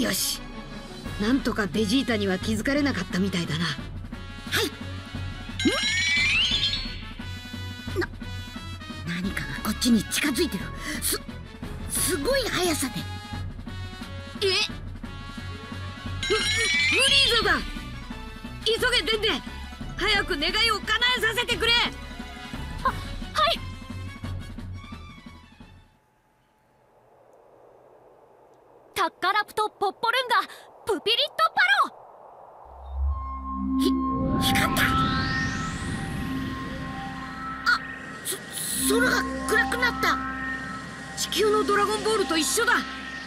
よし、なんとかベジータには気づかれなかったみたいだな。はい。何かがこっちに近づいてる。すごい速さで。フリーザだ。急げデンデ、早く願いを叶えさせてくれ。はい。 タッカラプトポッポルンガプピリットパロ。 光った。空が暗くなった。地球のドラゴンボールと一緒だ。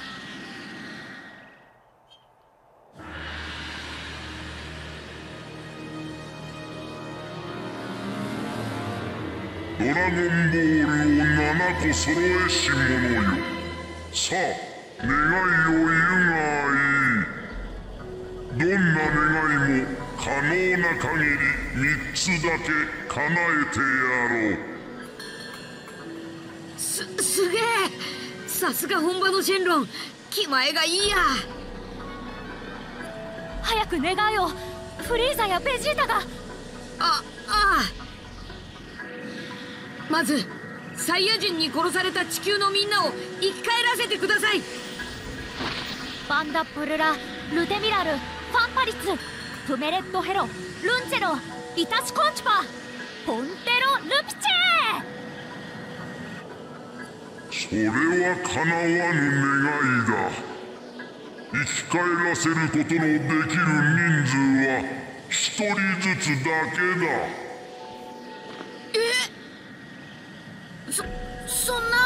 ドラゴンボールを7個揃えし者よ。さあ、願いを言うがいい。どんな願いも可能な限り3つだけ叶えてやろう。 すげえ。さすが本場のシェンロン、気前がいいや。 早く願いを。フリーザやベジータが。 ああ。まずサイヤ人に殺された地球のみんなを生き返らせてください。 バンダプルラ、ルテミラル、ファンパリツ、プメレットヘロ、ルンチェロ、イタチコンチパ、ポンテロルピチェ。それは叶わぬ願いだ。生き返らせることのできる人数は1人ずつだけだ。 そんな。